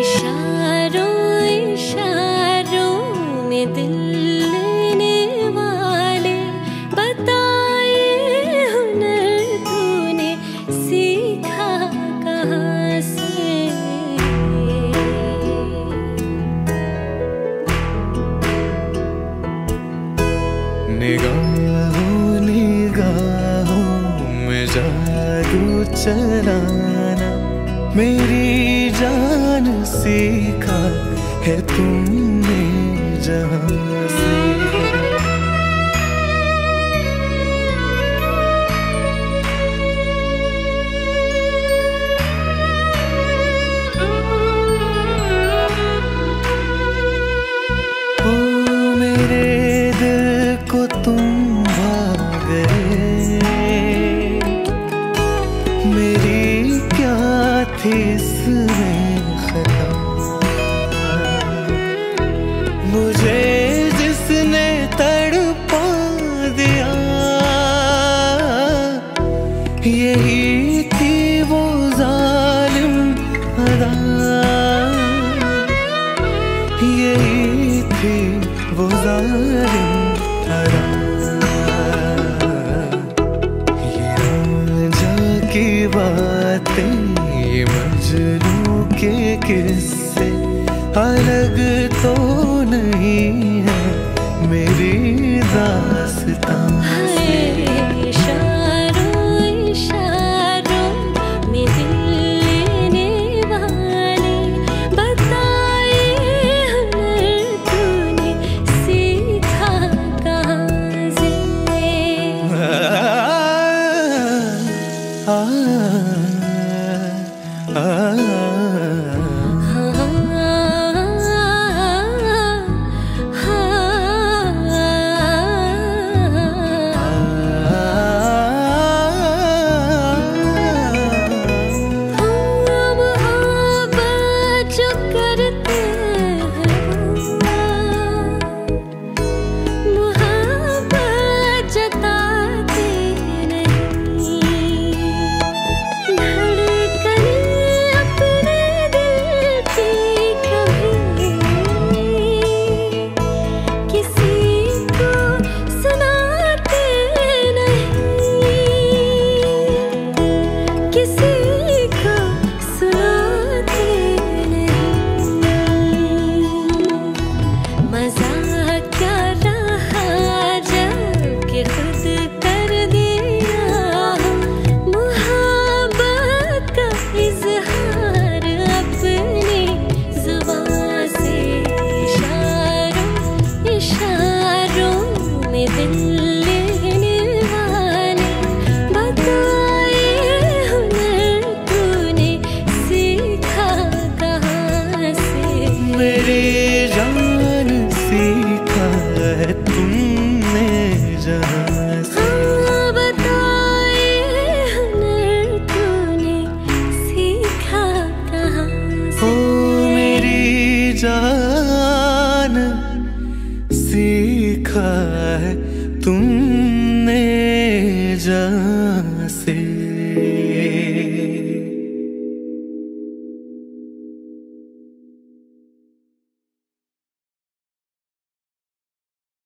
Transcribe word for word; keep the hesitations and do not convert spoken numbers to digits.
इशारों इशारों में दिल लेने वाले बताए हुनर तूने सीखा कहाँ से। निगाहों निगाहों में जादू चलाना मेरी जान सीखा है तुमने जहाँ से। ओ मेरे दिल को तुम भा गए, मेरी क्या थी इसमें खता। मुझे जिसने तड़पा दिया यही थी वो जालिम अदा, यही थी वो जालिम अदा। ये रांझा की बातें ये मजनू के किस्से अलग तो नहीं है मेरी दास्तां से। इशारों इशारों में दिल लेने वाले बताए हुनर तूने सीखा कहाँ से। आ, आ, आ, मेरी जान सीखा है तुमने जहाँ से। बताए हुनर तूने सीखा कहाँ से। ओ मेरी जान सीखा है तुमने जहाँ